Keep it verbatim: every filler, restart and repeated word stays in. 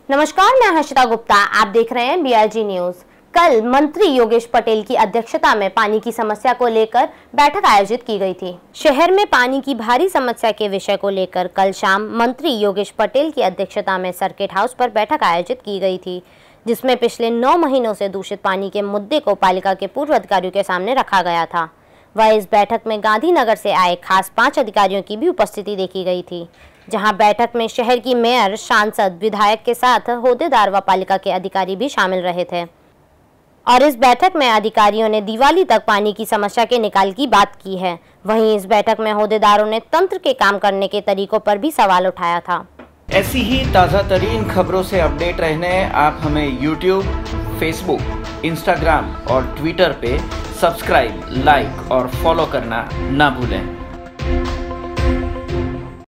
नमस्कार, मैं हर्षिता गुप्ता। आप देख रहे हैं बीआरजी न्यूज। कल मंत्री योगेश पटेल की अध्यक्षता में पानी की समस्या को लेकर बैठक आयोजित की गई थी। शहर में पानी की भारी समस्या के विषय को लेकर कल शाम मंत्री योगेश पटेल की अध्यक्षता में सर्किट हाउस पर बैठक आयोजित की गई थी, जिसमें पिछले नौ महीनों से दूषित पानी के मुद्दे को पालिका के पूर्व अधिकारियों के सामने रखा गया था। वह इस बैठक में गांधीनगर से आए खास पांच अधिकारियों की भी उपस्थिति देखी गई थी, जहां बैठक में शहर की मेयर, सांसद, विधायक के साथ होदेदार व पालिका के अधिकारी भी शामिल रहे थे। और इस बैठक में अधिकारियों ने दिवाली तक पानी की समस्या के निकाल की बात की है। वहीं इस बैठक में होदेदारों ने तंत्र के काम करने के तरीकों पर भी सवाल उठाया था। ऐसी ही ताज़ा तरीन खबरों से अपडेट रहने आप हमें यूट्यूब, फेसबुक, इंस्टाग्राम और ट्विटर पे सब्सक्राइब, लाइक और फॉलो करना ना भूलें।